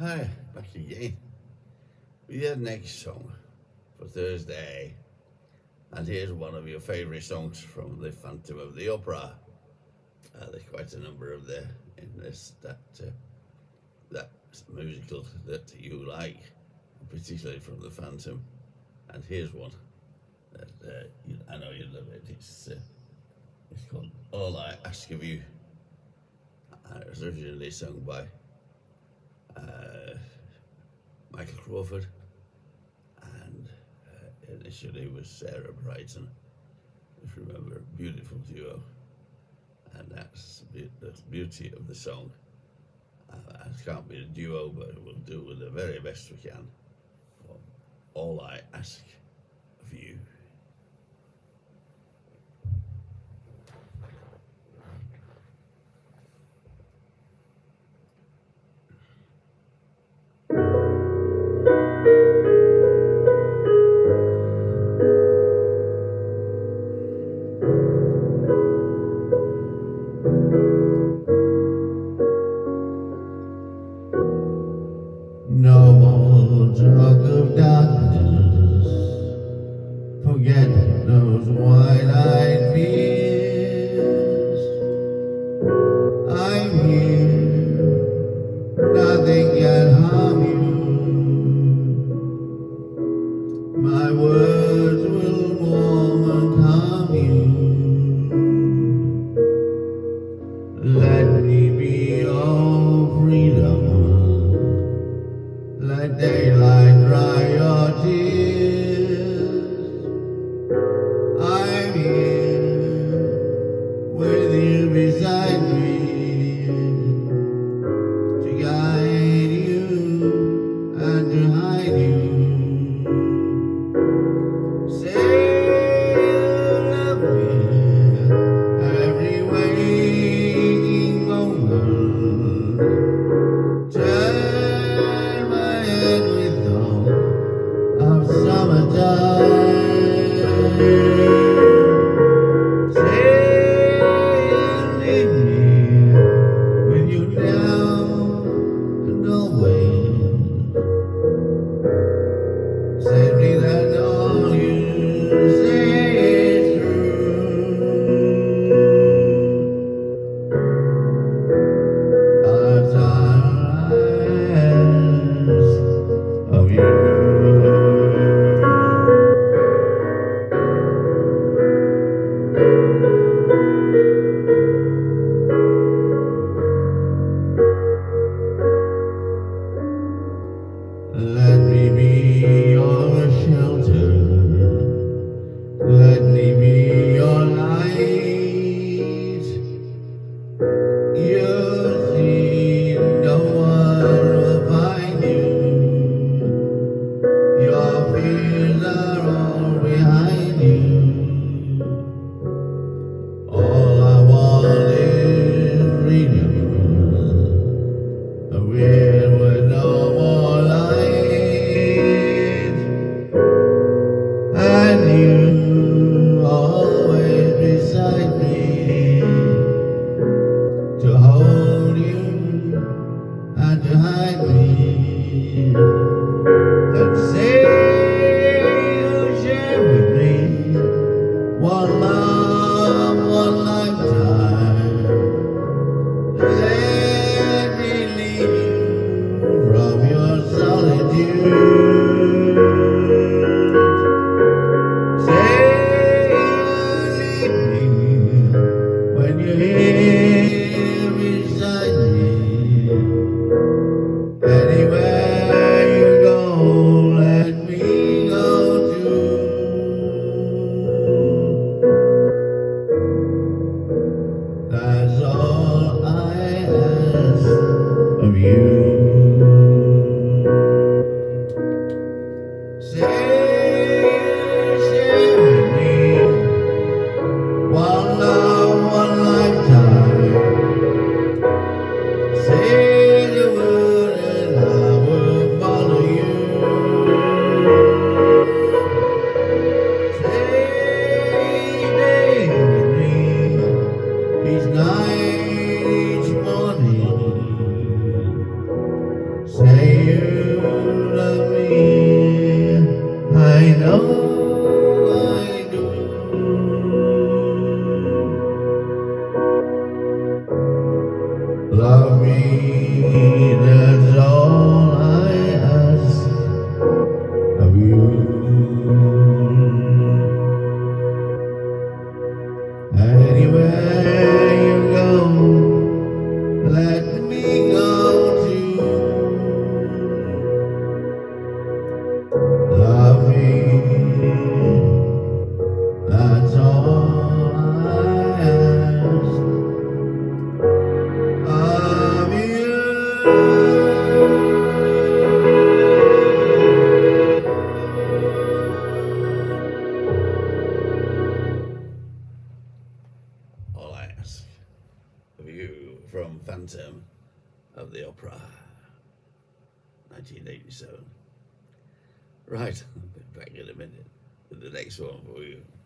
Hi, back again with your next song for Thursday. And here's one of your favourite songs from the Phantom of the Opera. There's quite a number of there in this that musical that you like, particularly from the Phantom. And here's one that I know you love it. It's called All I Ask of You. It was originally sung by Michael Crawford, and initially was Sarah Brighton, if you remember, a beautiful duo. And that's the beauty of the song. It can't be a duo, but we'll do the very best we can. All I Ask of You. No more talk of darkness, forget those wide-eyed fears. I'm here, nothing can harm you. My words will warm and calm you. Let me be your freedom. Let daylight dry your tears. I'm here with you beside me to guide you and to hide you. Say you love me every waking moment. Turn my head with thought of summertime. Say you'll leave me with you now and always. Say me that all you say is true. As I ask of you. Let me be your shelter. Let me be your light. You'll see no one will find you. Your fears are all behind you. All I want is freedom. A world with no more lies, and you always beside me to hold you and to hide me. And say you'll share with me one love, one lifetime. Let me lead you from your solitude. Say you'll leave me when you're here beside me. Anywhere you go, let me go too. That's all I ask of you. Love me, that's all I ask of you. Anywhere you go, let me go too. Love me, that's all I ask of you. All I ask of you from Phantom of the Opera, 1987. Right, I'll be back in a minute with the next one for you.